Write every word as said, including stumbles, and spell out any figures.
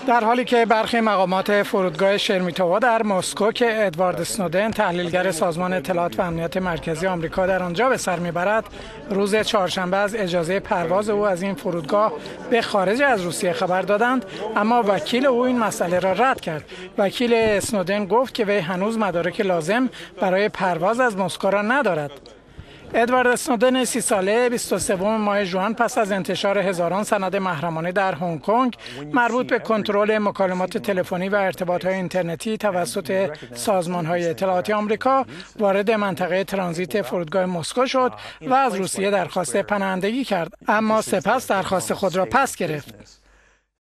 در حالی که برخی مقامات فرودگاه شرمیتووا در مسکو که ادوارد اسنودن تحلیلگر سازمان اطلاعات و امنیت مرکزی آمریکا در آنجا به سر میبرد، روز چهارشنبه از اجازه پرواز او از این فرودگاه به خارج از روسیه خبر دادند، اما وکیل او این مسئله را رد کرد. وکیل اسنودن گفت که وی هنوز مدارک لازم برای پرواز از مسکو را ندارد. ادوارد اسنودن سی ساله بیست و سوم ماه ژوئن پس از انتشار هزاران سند محرمانه در هنگ کنگ مربوط به کنترل مکالمات تلفنی و ارتباطات اینترنتی توسط سازمان‌های اطلاعاتی آمریکا وارد منطقه ترانزیت فرودگاه مسکو شد و از روسیه درخواست پناهندگی کرد، اما سپس درخواست خود را پس گرفت.